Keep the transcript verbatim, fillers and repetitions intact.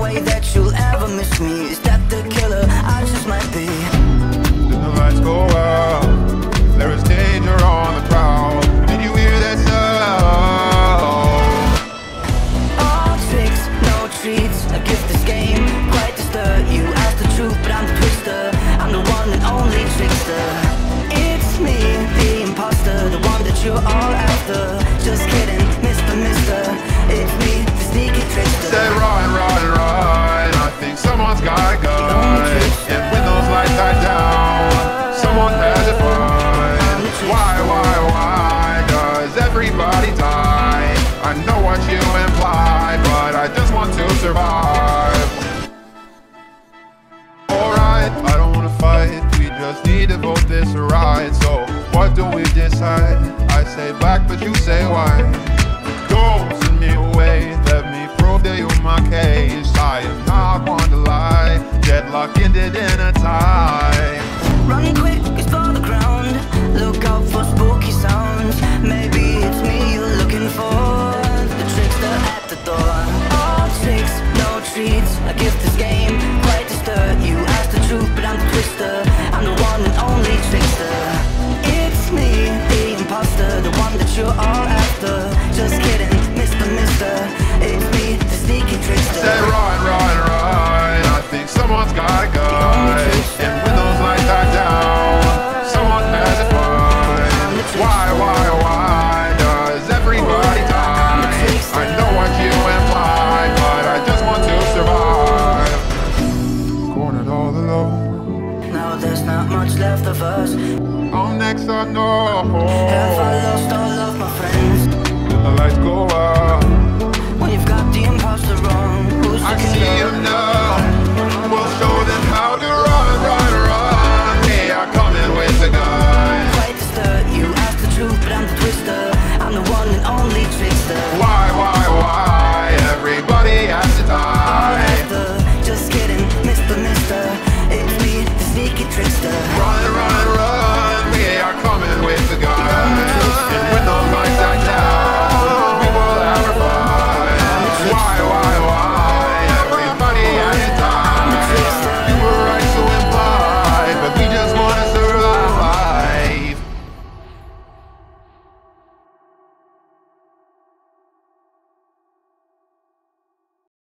way that you'll ever miss me. Is that the killer I just might be? Then the lights go out, there is danger on the prowl. Did you hear that sound? All tricks, no treats, a gift this game quite disturb. You ask the truth, but I'm the twister. I'm the one and only trickster. It's me, the imposter, the one that you're all after. Just kidding, Mister Mister, it's me, the sneaky trickster. Say run, run, run, I think someone's got a gun. And when those lights die down, someone has it fun. Why, why, why does everybody die? I know what you imply, but I just want to survive. Alright, I don't wanna fight, we just need to vote this right. So, what do we decide? I say black, but you say white. Don't send me away, let me prove to you my case. I am not one to lie, deadlock ended in a tie. Run quick, explore the ground, look out for spooky sounds. Maybe it's me you're looking for, the trickster at the door. All tricks, no treats, a gift this game